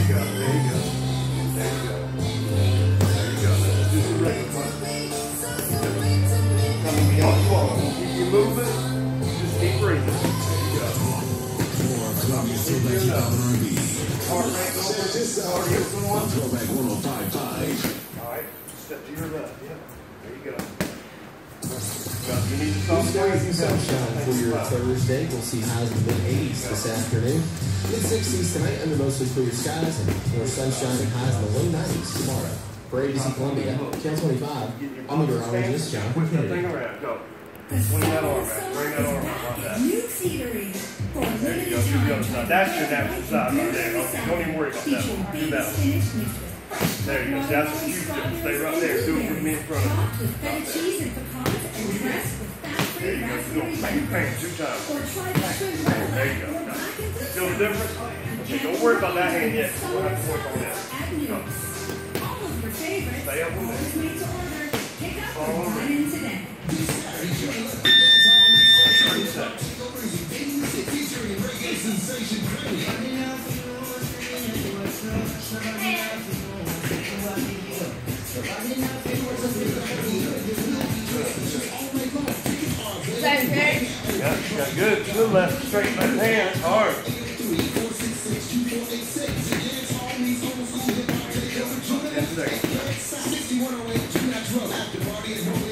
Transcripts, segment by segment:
go. There you go. There you go. There you go. Let's do some regular one. Coming beyond the wall. Keep you moving. Just keep breathing. There you go. Heart rate over. Cardio going. Throwback 105.5. All right. Step to your left. Yeah. There you go. You need to stop Skies and sunshine for your Thursday. We'll see highs in the mid-80s this afternoon. Mid-60s tonight under mostly clear skies and more sunshine and highs in the low 90s tomorrow. For ABC Columbia, Channel 25, I'm meteorologist John Push that Kennedy. thing around. Go. Swing that arm back. Bring that arm back like that. New theory for There you go. limited You go. time. Now, that's your natural side right there. Don't even worry about that one. Do that one. There you go. That's what you do. Stay right there. Do it with me in front of you. With feta cheese and pecans and dressed with There you go. fat-free Go. raspberry Bang, bang. 2 times. Or try the shrimp roll. There you go. Feel the difference? Okay, don't worry about that hand yet. We'll have to work on that. Go. All of your favorites. Stay up on Always that. made to order. Pick up Follow or me. dine in today. 30 seconds. Yeah, you got good. Good left, straight left hand. Hard.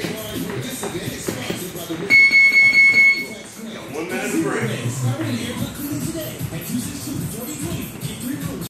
Got 1 minute to break.